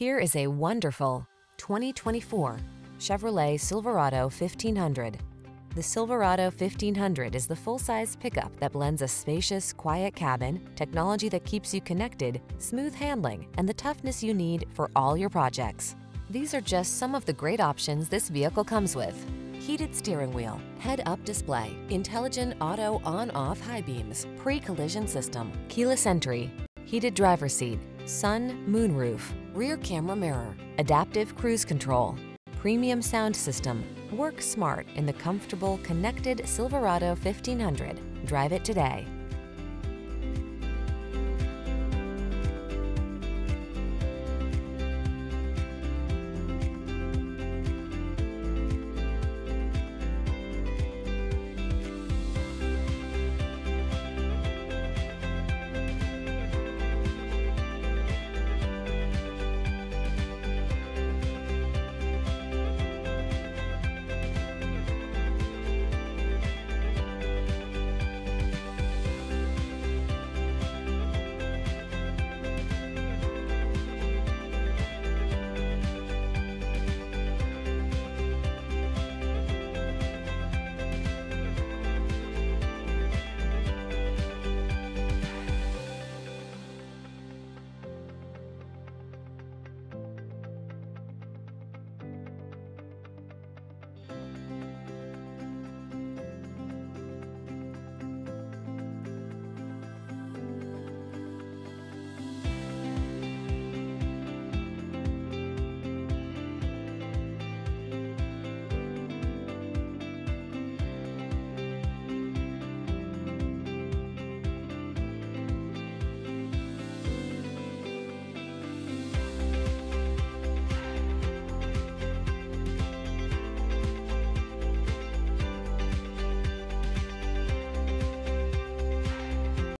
Here is a wonderful 2024 Chevrolet Silverado 1500. The Silverado 1500 is the full-size pickup that blends a spacious, quiet cabin, technology that keeps you connected, smooth handling, and the toughness you need for all your projects. These are just some of the great options this vehicle comes with: heated steering wheel, head-up display, intelligent auto on-off high beams, pre-collision system, keyless entry, heated driver's seat, sun, moonroof, rear camera mirror, adaptive cruise control, premium sound system. Work smart in the comfortable, connected Silverado 1500. Drive it today.